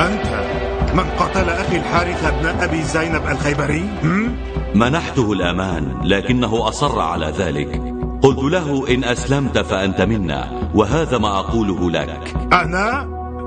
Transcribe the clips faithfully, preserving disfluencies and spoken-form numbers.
أنت من قتل أخي الحارث بن أبي زينب الخيبري؟ منحته الأمان لكنه أصر على ذلك. قلت له إن أسلمت فأنت منا، وهذا ما أقوله لك. أنا؟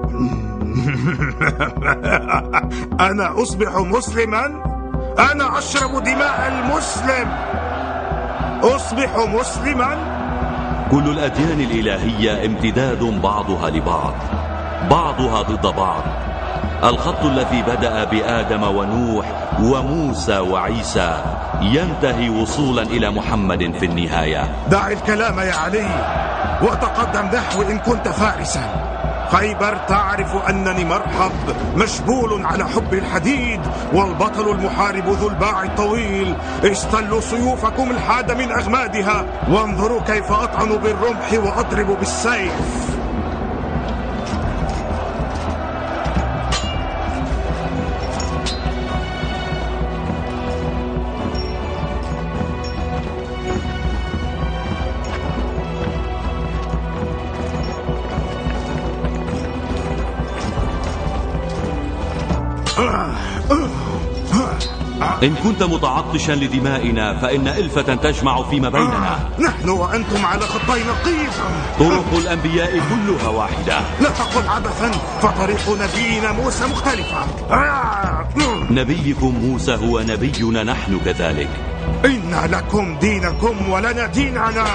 أنا أصبح مسلما؟ أنا أشرب دماء المسلم، أصبح مسلما؟ كل الأديان الإلهية امتداد بعضها لبعض، بعضها ضد بعض. الخط الذي بدأ بآدم ونوح وموسى وعيسى ينتهي وصولا إلى محمد في النهاية. دع الكلام يا علي وتقدم نحو إن كنت فارسا. خيبر تعرف أنني مرحب مشبول على حب الحديد، والبطل المحارب ذو الباع الطويل. استلوا سيوفكم الحاد من أغمادها، وانظروا كيف أطعن بالرمح وأضرب بالسيف. إن كنت متعطشا لدمائنا فإن ألفة تجمع فيما بيننا. نحن وأنتم على خطي نقيض. طرق الأنبياء كلها واحدة. لا تقل عبثا، فطريق نبينا موسى مختلفة. نبيكم موسى هو نبينا نحن كذلك. إن لكم دينكم ولنا ديننا.